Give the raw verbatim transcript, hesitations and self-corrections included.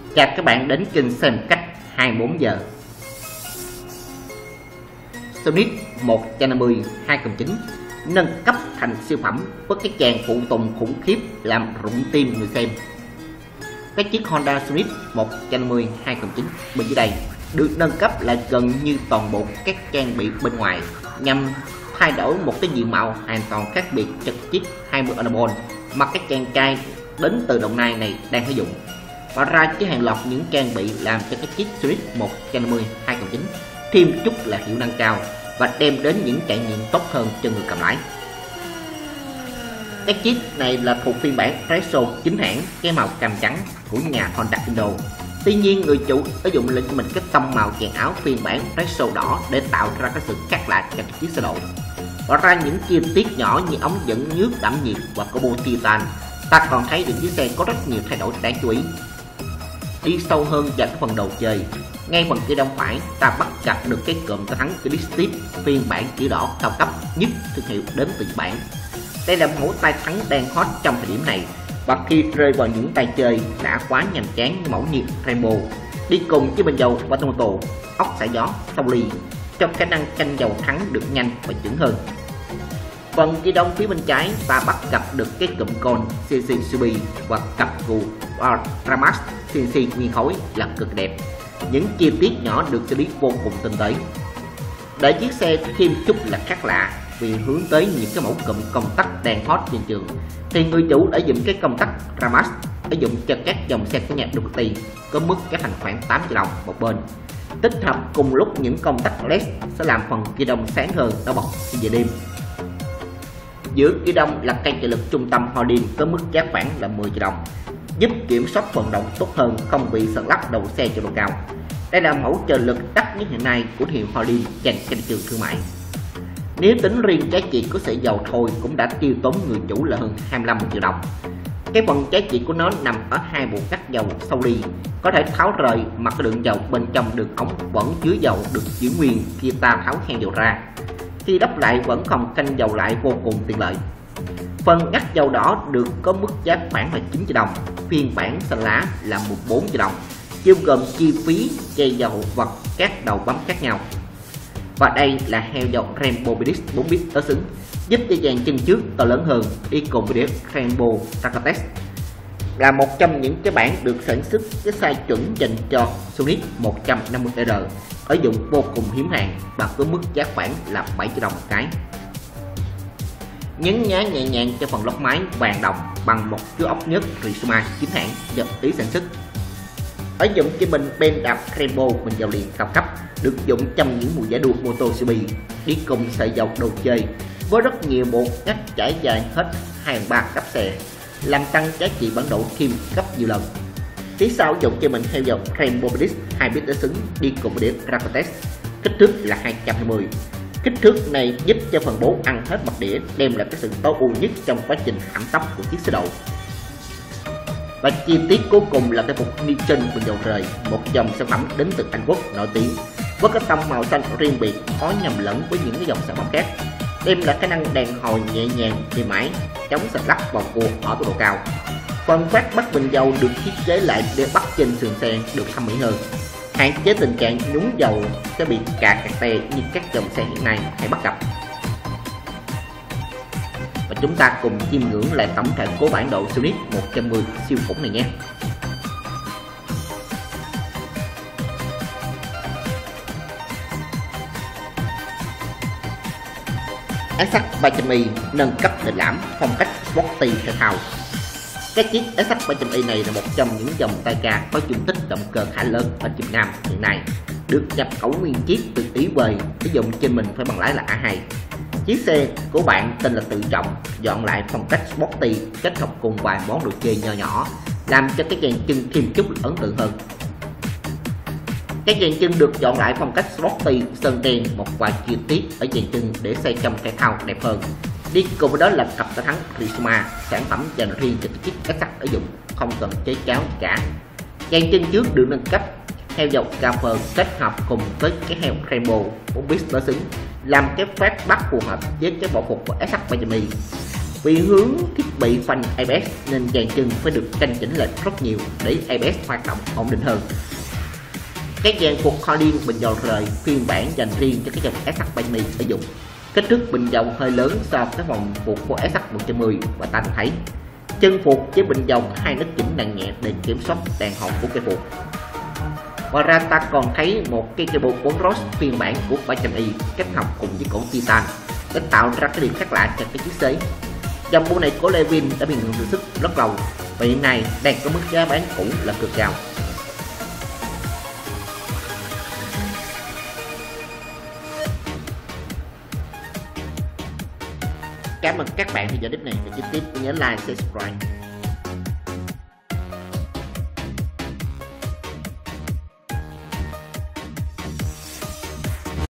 Chào các bạn đến kênh xem cách hai mươi bốn giờ. Sonic một trăm năm mươi hai không chín nâng cấp thành siêu phẩm với cái tràng phụ tùng khủng khiếp làm rụng tim người xem. Cái chiếc Honda Sonic một trăm năm mươi hai không chín bên dưới đây được nâng cấp lại gần như toàn bộ các trang bị bên ngoài nhằm thay đổi một cái diện mạo hoàn toàn khác biệt cho chiếc hai mươi Anabol mà các chàng trai đến từ Đồng Nai này đang sử dụng, và ra cái hàng loạt những trang bị làm cho cái chiếc Sonic một trăm năm mươi hai không chín thêm chút là hiệu năng cao và đem đến những trải nghiệm tốt hơn cho người cầm lái. Cái chiếc này là thuộc phiên bản Retro chính hãng cái màu cam trắng của nhà Honda Indo. Tuy nhiên người chủ sử dụng lên cho mình cái tông màu chèn áo phiên bản Retro đỏ để tạo ra cái sự khác lạ cho cái chiếc xe độ. Và ra những chi tiết nhỏ như ống dẫn nước đảm nhiệt và combo titan, ta còn thấy được chiếc xe có rất nhiều thay đổi đáng chú ý. Đi sâu hơn vào cái phần đầu chơi, ngay phần kia đông phải ta bắt gặp được cái cụm ta thắng cái disc tip phiên bản chữ đỏ cao cấp nhất thương hiệu đến từ Nhật Bản. Đây là mẫu tay thắng đang hot trong thời điểm này, và khi rơi vào những tay chơi đã quá nhàm chán mẫu như Rainbow đi cùng với bình dầu và tomato ốc xả gió sau ly cho khả năng canh dầu thắng được nhanh và chuẩn hơn. Phần ghi đông phía bên trái ta bắt gặp được cái cụm con xê xê Subi và cặp cù Ramas xê xê nguyên khối là cực đẹp. Những chi tiết nhỏ được xử lý vô cùng tinh tế để chiếc xe thêm chút là khác lạ. Vì hướng tới những cái mẫu cụm công tắc đang hot trên trường thì người chủ đã dùng cái công tắc Ramas để dùng cho các dòng xe của nhà Ducati có mức giá thành khoảng tám triệu đồng một bên, tích hợp cùng lúc những công tắc led sẽ làm phần ghi đông sáng hơn nó bật khi về đêm. Giữa ghi đông là cây trợ lực trung tâm Holding có mức giá khoảng là mười triệu đồng, giúp kiểm soát vận động tốt hơn, không bị sợt lắc đầu xe cho độ cao. Đây là mẫu trợ lực đắt nhất hiện nay của hiệu Holding dành cho thị trường thương mại. Nếu tính riêng giá trị của sợi dầu thôi cũng đã tiêu tốn người chủ là hơn hai mươi lăm triệu đồng. Cái phần giá trị của nó nằm ở hai bộ cắt dầu sau ly có thể tháo rời, mà cái lượng dầu bên trong đường ống vẫn chứa dầu được giữ nguyên khi ta tháo khen dầu ra. Khi đắp lại vẫn không canh dầu lại vô cùng tiện lợi. Phần ngắt dầu đỏ được có mức giá khoảng là chín triệu đồng, phiên bản xanh lá là mười bốn triệu đồng, bao gồm chi phí chây dầu và các đầu bấm khác nhau. Và đây là heo dầu Rainbow Bidix bốn bit đối xứng, giúp cho dàn chân trước to lớn hơn, đi cùng với đĩa Rainbow Rakatex, là một trong những cái bản được sản xuất cái size chuẩn dành cho Sonic một trăm năm mươi R, ở dụng vô cùng hiếm hàng và có mức giá khoảng là bảy triệu đồng một cái. Nhấn nhá nhẹ nhàng cho phần lốc máy vàng đồng bằng một chú ốc nhớt Rizoma chính hãng do Ý sản xuất. Ở dụng cho mình bên đạp Rainbow mình dầu liền cao cấp được dụng trong những mùa giải đua MotoGP, đi cùng sợi dầu đồ chơi với rất nhiều bộ ngách trải dài hết hai phần ba cấp xe, làm tăng giá trị bản đồ thêm gấp nhiều lần. Phía sau dụng cho mình theo dòng Rainbow Bidix hai bit đối xứng đi cùng với đĩa Rakatex, kích thước là hai trăm hai mươi. Kích thước này giúp cho phần bố ăn hết mặt đĩa, đem lại cái sự tối ưu nhất trong quá trình hãm tốc của chiếc xe độ. Và chi tiết cuối cùng là cái phục Nitron của dầu rời, một dòng sản phẩm đến từ Anh Quốc nổi tiếng với cái tông màu xanh riêng biệt, khó nhầm lẫn với những cái dòng sản phẩm khác, đem lại khả năng đàn hồi nhẹ nhàng, êm ái, chống sạch lắc vào cua ở tốc độ cao. Phần phát bắt bình dầu được thiết kế lại để bắt trên sườn xe được thẩm mỹ hơn, hạn chế tình trạng nhúng dầu sẽ bị cà cạc tè như các dòng xe hiện nay hay bắt gặp. Và chúng ta cùng chiêm ngưỡng lại tổng thể của bản đồ Sonic một trăm mười siêu khủng này nhé. ét ích ba trăm i nâng cấp hình lãm phong cách sporty thể thao. Cái chiếc ét ích ba trăm i này là một trong những dòng tay ga có dung tích động cơ khá lớn ở Việt Nam hiện nay, được nhập khẩu nguyên chiếc từ Ý về, sử dụng trên mình phải bằng lái là A hai. Chiếc xe của bạn tên là Tự Trọng, dọn lại phong cách sporty kết hợp cùng vài món đồ chơi nho nhỏ, làm cho cái dàn chân thêm chút ấn tượng hơn. Cái dàn chân được dọn lại phong cách sporty, sơn đen một vài chi tiết ở dàn chân để xe trong thể thao đẹp hơn. Đi cùng với đó là cặp tay thắng Rizoma, sản phẩm dành riêng cho chiếc ét ích ở dụng, không cần chế cháo cả. Dàn chân trước được nâng cấp heo dầu Gaffer kết hợp cùng với cái heo Rainbow bốn bit đối xứng, làm cái phát bắt phù hợp với cái bộ phục của ét ích ba trăm i. Vì hướng thiết bị phanh a bê ét nên dàn chân phải được canh chỉnh lệch rất nhiều để a bê ét hoạt động ổn định hơn. Các dàn phuộc kho liên bình dầu rời phiên bản dành riêng cho các dòng ét hát bảy mươi sử dụng. Kích thước bình dầu hơi lớn so với các vòng phuộc của ét hát một trăm mười và ta thấy chân phuộc với bình dầu có hai nấc chỉnh nặng nhẹ để kiểm soát đàn hậu của cây phuộc. Ngoài ra ta còn thấy một cây cable bốn rod phiên bản của bảy trăm i kết hợp cùng với cổ titan để tạo ra cái điểm khác lạ cho cái chiếc xế. Dòng bộ này của Levin đã bị ngừng thử sức rất lâu và hiện nay đang có mức giá bán cũ là cực cao. Cảm ơn các bạn theo dõi clip này và chi tiết nhớ like, subscribe.